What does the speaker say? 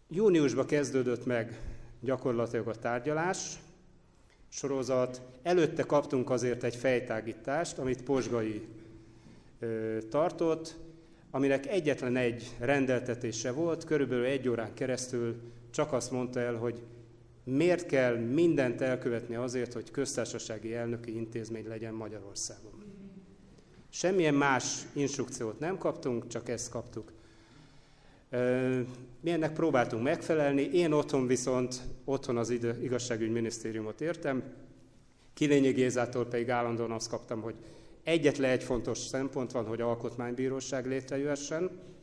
Júniusban kezdődött meg gyakorlatilag a tárgyalás sorozat. Előtte kaptunk azért egy fejtágítást, amit Pozsgai tartott, aminek egyetlen egy rendeltetése volt, körülbelül 1 órán keresztül csak azt mondta el, hogy miért kell mindent elkövetni azért, hogy köztársasági elnöki intézmény legyen Magyarországon. Semmilyen más instrukciót nem kaptunk, csak ezt kaptuk. Mi ennek próbáltunk megfelelni, én otthon az igazságügyminisztériumot értem, Kilényi Gézától pedig állandóan azt kaptam, hogy egyetlen egy fontos szempont van, hogy alkotmánybíróság létrejöhessen,